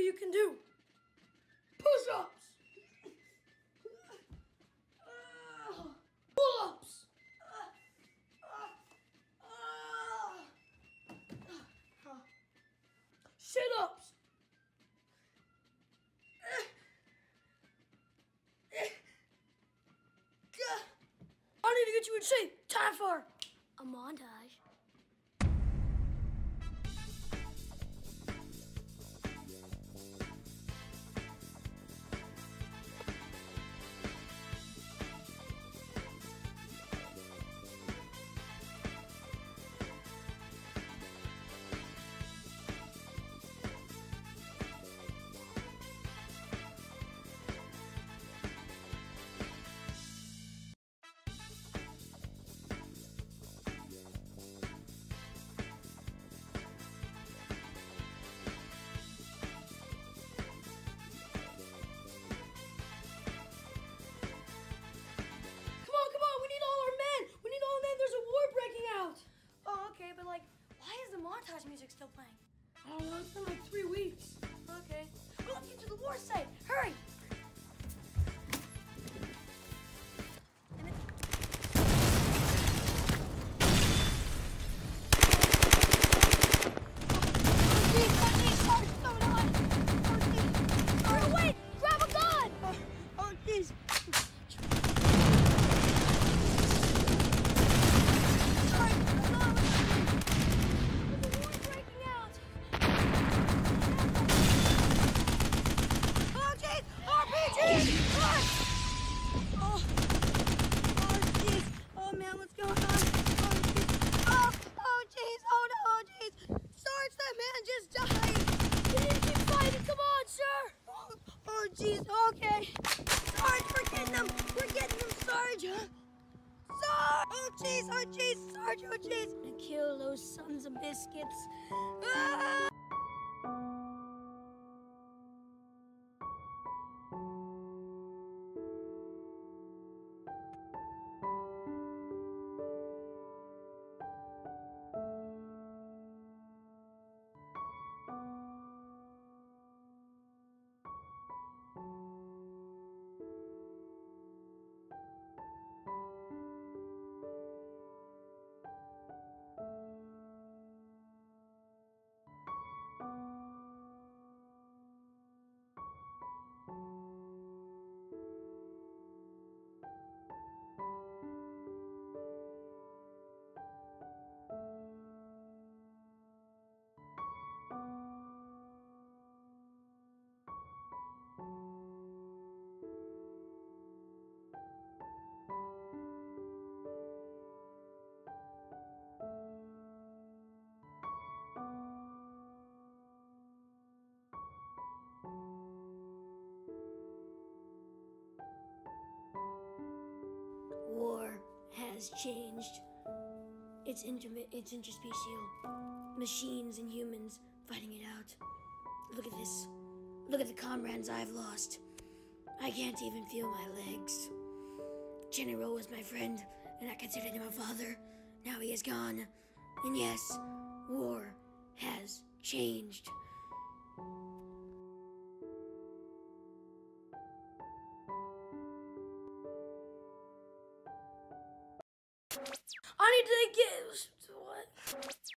you can do. Push-ups. Pull-ups. Sit-ups. I need to get you in shape. Time for a montage. Montage music still playing. I don't know, it's been like 3 weeks. Okay. Well, let's get to the war site. Hurry! Wait! Grab a gun! Oh, jeez. Jeez, okay. Sarge, we're getting them, Sarge. Sarge! Oh, jeez, Sarge, oh, jeez. And kill those sons of biscuits. Ah! War has changed. It's interspecial. Machines and humans fighting it out. Look at this. Look at the comrades I've lost. I can't even feel my legs. General was my friend, and I considered him a father. Now he is gone. And yes, war has changed. I need to get... What?